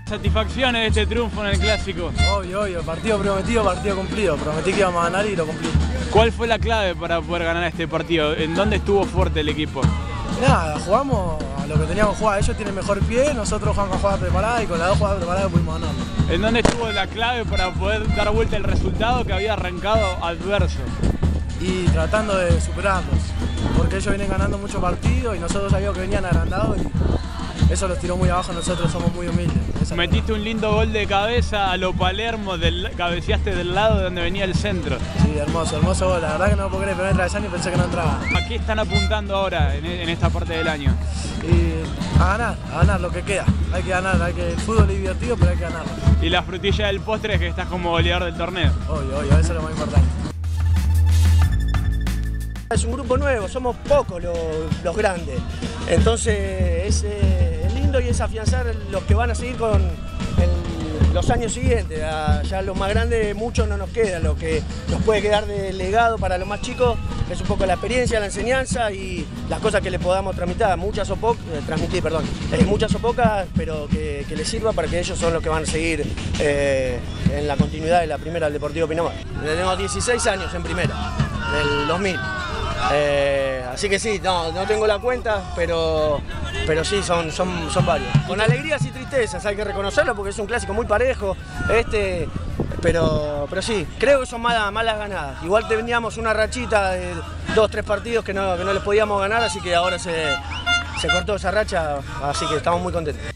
¿Satisfacciones de este triunfo en el Clásico? Obvio, partido prometido, partido cumplido. Prometí que íbamos a ganar y lo cumplí. ¿Cuál fue la clave para poder ganar este partido? ¿En dónde estuvo fuerte el equipo? Nada, jugamos a lo que teníamos que jugar. Ellos tienen mejor pie, nosotros jugamos con jugadas preparadas y con las dos jugadas preparadas pudimos ganar. ¿En dónde estuvo la clave para poder dar vuelta el resultado que había arrancado adverso? Y tratando de superarlos, porque ellos vienen ganando muchos partidos y nosotros sabíamos que venían agrandados y eso los tiró muy abajo. Nosotros somos muy humildes. Metiste un lindo gol de cabeza a lo Palermo, cabeceaste del lado de donde venía el centro. Sí, hermoso gol. La verdad que no lo puedo creer, pero entra travesaño y pensé que no entraba. ¿A qué están apuntando ahora en esta parte del año? Y a ganar lo que queda. Hay que ganar, el fútbol es divertido, pero hay que ganarlo. Y la frutilla del postre es que estás como goleador del torneo. Obvio, eso es lo más importante. Es un grupo nuevo, somos pocos los grandes, entonces es lindo y es afianzar los que van a seguir con los años siguientes. Ya los más grandes, muchos no nos queda, lo que nos puede quedar de legado para los más chicos es un poco la experiencia, la enseñanza y las cosas que le podamos transmitir, muchas o pocas, pero que les sirva para que ellos son los que van a seguir en la continuidad de la primera del Deportivo Pinamar. Tenemos 16 años en primera, del 2000. Así que sí, no tengo la cuenta, pero sí, son varios. Con alegrías y tristezas, hay que reconocerlo porque es un clásico muy parejo, pero sí, creo que son malas ganadas. Igual teníamos una rachita de 2 o 3 partidos que no les podíamos ganar, así que ahora se cortó esa racha, así que estamos muy contentos.